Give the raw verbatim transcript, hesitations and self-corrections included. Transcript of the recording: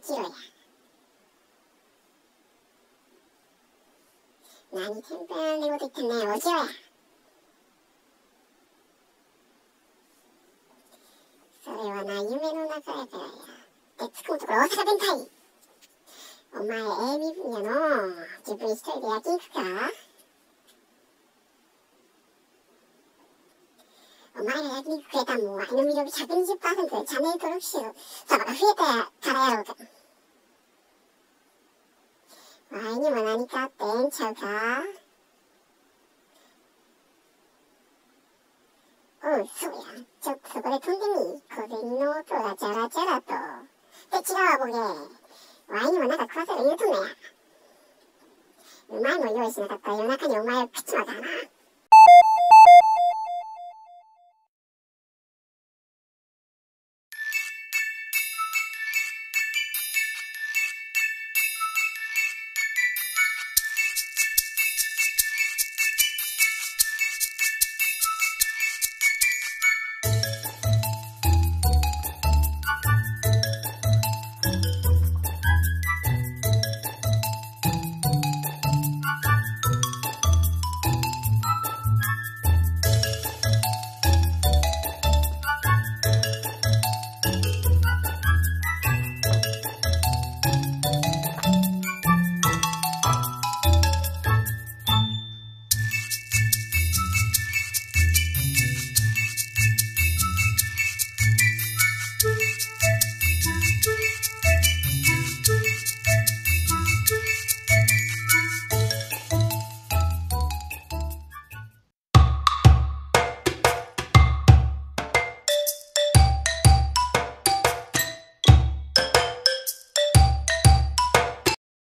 ちろや。何天ぷらのこと言ってんねん、落ちろや。それはな、夢の中やからや。で、つくのところ大阪弁かい。お前、A 身分やの。自分一人で焼き肉か。お前ら焼肉食えたんも、ワイの魅力 ひゃくにじゅっパーセント でチャンネル登録者様が増えたからやろうか。ワイにも何かあってええんちゃうか。おう、そうや。ちょっとそこで飛んでみ。小銭の音がジャラジャラと。で、違うわ、ボケ。ワイにもなんか食わせろ言うとんねや。うまいもん用意しなかったら夜中にお前を食っちまうからな。